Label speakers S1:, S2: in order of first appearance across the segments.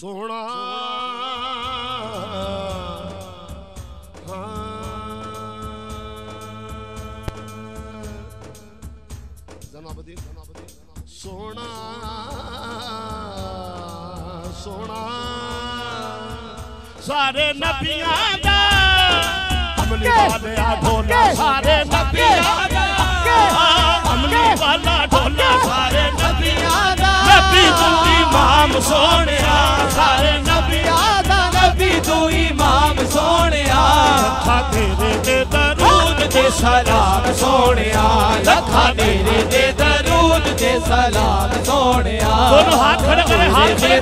S1: सोना जनाबदी सोना सोना सारे नबियां दा अमली वाले ढोला सारे नबियां दा अमली वाला ढोला सारे नबियां दा नबी तू इमाम सोनिया सारे नबियां दा नबी तू इमाम सोनिया लखा तेरे ते दरूद ते सलाम सोनिया लखा तेरे ते दरूद ते सलाम सोनिया दोनों हाथ खड़े करें हाथ खड़े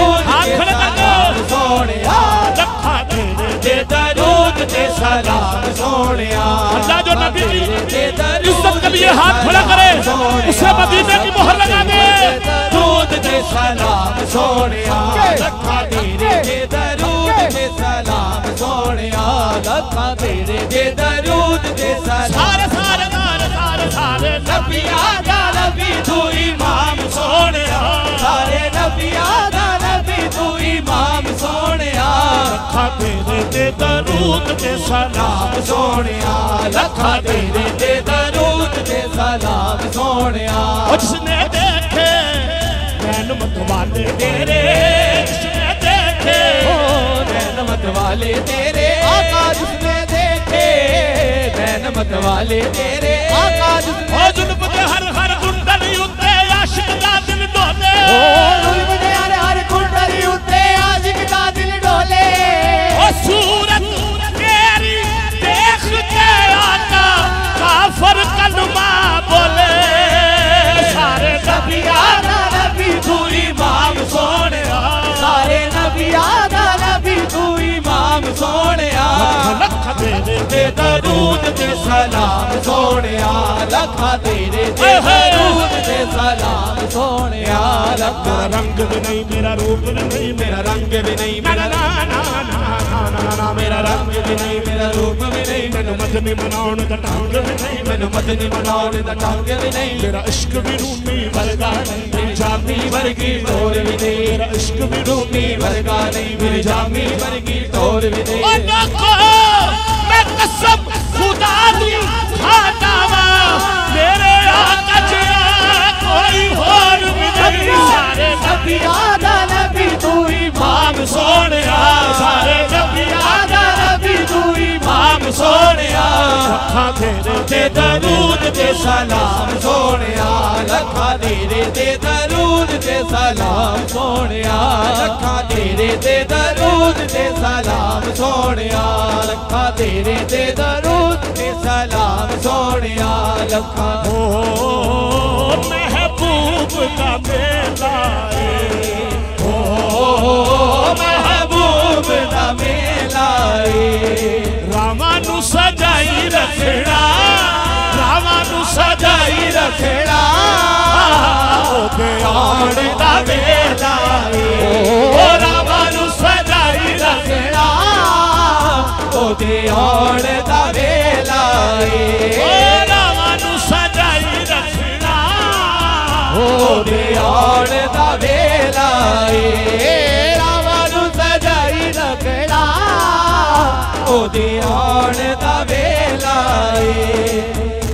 S1: करें सोनिया लखा तेरे ते दरूद ते सलाम सोनिया अल्लाह जो नबी की इज्जत के लिए हाथ खड़ा करे उसे मदीने की मोहर लगा दे दरूद ते सलाम सोनिया लखा तेरे ते दरूद ते सलाम सोनिया लखा तेरे ते दरूद ते सलाम सारे सारे सारे सारे नबियां दा नबी तू इमाम सोनिया सारे नबियां दा नबी तू इमाम सोनिया लखा तेरे ते दरूद ते सलाम सोनिया लखा तेरे ते दरूद ते सलाम सोनिया जिसने देखे नैन मतवाले तेरे जिसने देखे नैन मतवाले तेरे आका जिसने देखे नैन मतवाले तेरे आका जिसने जुल्म दे हर कुंडली उत्ते आशिक दा दिल डोले जुल्म दे हर कुंडली उत्ते आशिक दा दिल डोले ओ सूरत तेरी देख के आका काफर कलमा बोले सारे नबियां दा नबी तू इमाम सोनिया सारे नबियां दा नबी तू इमाम सोनिया लखा तेरे ते दरूद ते सलाम सोनिया लखा तेरे ते दरूद ते सलाम सोनिया लखा रंग भी नहीं मेरा रूप भी नहीं मेरा रंग भी नहीं मेरा ना मेरा रंग भी नहीं मेरा रूप भी नहीं मैनू मदनी मनाउण दा ढंग भी नहीं मैनू मदनी मनाउण दा ढंग भी नहीं मेरा इश्क भी रूमी वर्गा नहीं मेरी जामी वर्गी टोर भी नहीं मेरा इश्क भी रूमी वर्गा नहीं मेरी जामी वर्गी टोर भी नहीं मैं कसम खुदा दी खाता वा मेरे आका जिया कोई और भी नहीं सारे नबियां दा नबी तू इमाम सोनिया सारे नबियां दा नबी तू इमाम सोनिया लखा तेरे ते दरूद ते सलाम सोनिया लखा तेरे ते दरूद ते सलाम सोनिया लखा तेरे ते दरूद ते सलाम सोनिया लखा तेरे ते दरूद ते सलाम सोनिया लखा महबूब का मेला महबूब का मेला रामानु सजाई रखना रामानु सजाई रखना ओदे आण दा वेला ओ रामानु सजाई रखना ओदे आण दा वेला ओ रामानु सजाई रखना ओदे आण दा वेला रामानु सजाई रखना ओदे आण दा वेला।